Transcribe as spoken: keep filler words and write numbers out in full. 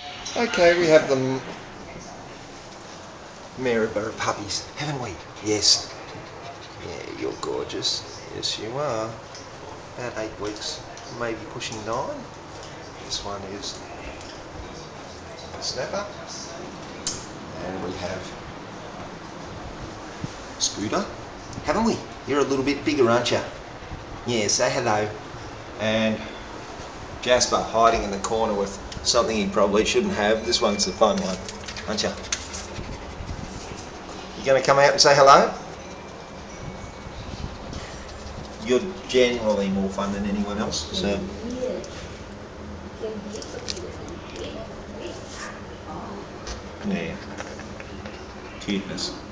Okay, we have the Maryborough puppies, haven't we? Yes. Yeah, you're gorgeous. Yes, you are. About eight weeks, maybe pushing nine. This one is Snapper. And we have Scooter, haven't we? You're a little bit bigger, aren't you? Yeah, say hello. And Jasper hiding in the corner with something he probably shouldn't have. This one's the fun one, aren't you? You going to come out and say hello? You're generally more fun than anyone else, so. Yeah. Cuteness.